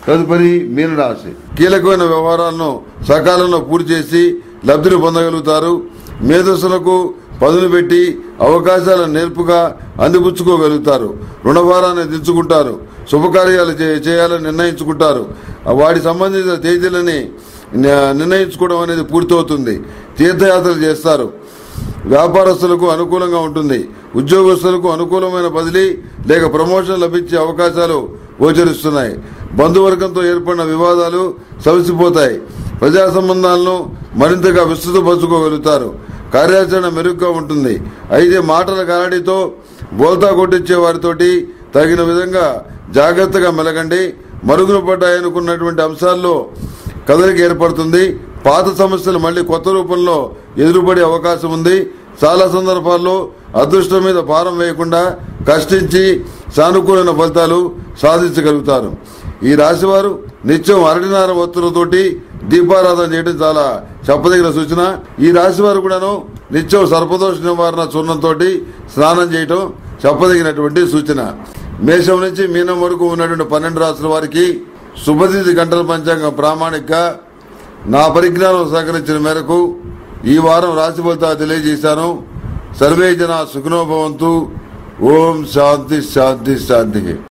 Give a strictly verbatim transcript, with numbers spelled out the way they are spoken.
తదుపరి మీనరాశి. కీలకమైన వ్యవహారాలను సకాలంలో పూర్తి చేసి లబ్ధిని పొందగలుగుతారు. మేధస్సులకు పదును పెట్టి అవకాశాలను నేర్పుగా అందిపుచ్చుకోగలుగుతారు. రుణభారాన్ని దించుకుంటారు. శుభకార్యాలు చేయాలని నిర్ణయించుకుంటారు. వాటి సంబంధిత తేదీలని నిర్ణయించుకోవడం అనేది పూర్తవుతుంది. తీర్థయాత్రలు చేస్తారు. వ్యాపారస్తులకు అనుకూలంగా ఉంటుంది. ఉద్యోగస్తులకు అనుకూలమైన బదిలీ లేక ప్రమోషన్ లభించే అవకాశాలు గోచరిస్తున్నాయి. బంధువర్గంతో ఏర్పడిన వివాదాలు సమసిపోతాయి. ప్రజా సంబంధాలను మరింతగా విస్తృతపరచుకోగలుగుతారు. కార్యాచరణ మెరుగ్గా ఉంటుంది. అయితే మాటల గారడీతో బోల్తా కొట్టించే వారితోటి తగిన విధంగా జాగ్రత్తగా మెలగండి. మరుగున పడ్డాయనుకున్నటువంటి అంశాల్లో కదలిక ఏర్పడుతుంది. పాత సమస్యలు మళ్లీ కొత్త రూపంలో ఎదురుపడే అవకాశం ఉంది. చాలా సందర్భాల్లో అదృష్టం మీద భారం వేయకుండా కష్టించి సానుకూలమైన ఫలితాలు సాధించగలుగుతారు. ఈ రాశి వారు నిత్యం అరటినార వత్తులతోటి దీపారాధన చేయడం చాలా చెప్పదగిన సూచన. ఈ రాశి వారు కూడాను నిత్యం సర్పదోష నివారణ చూర్ణంతో స్నానం చేయటం చెప్పదగినటువంటి సూచన. మేషం నుంచి మీనం వరకు ఉన్నటువంటి పన్నెండు రాశుల వారికి శుభతిథి గంటల పంచాంగం ప్రామాణిక నా పరిజ్ఞానం సహకరించిన మేరకు ఈ వారం రాశి ఫలితాలు తెలియజేశాను. సర్వే జన సుఖినో భవంతు. ఓం శాంతి శాంతి శాంతి.